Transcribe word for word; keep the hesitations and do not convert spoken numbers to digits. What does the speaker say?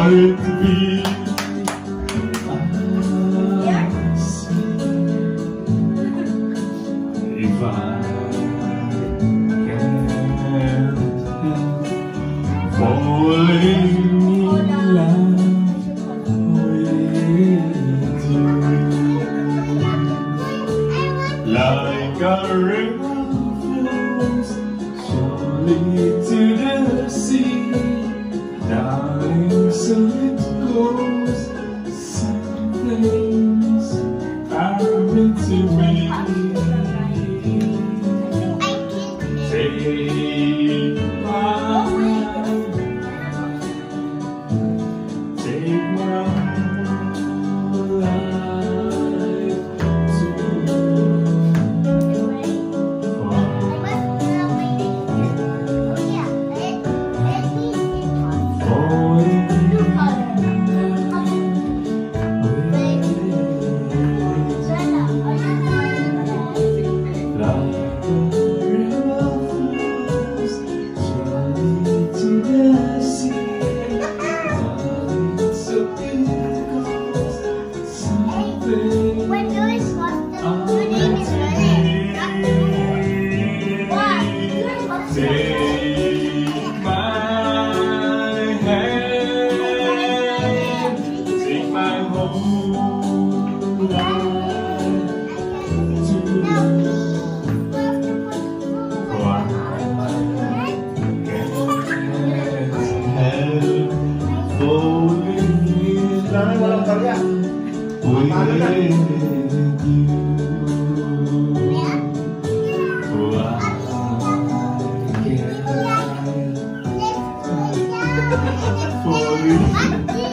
it to be us. If I can't help falling in love with you, like a river flows surely to the sea, darling, so it goes. Some things are meant to be. Take my take my life too. When you is what the name is Take my hand, take my whole life too. For I can't help falling in love with you. For I can't help falling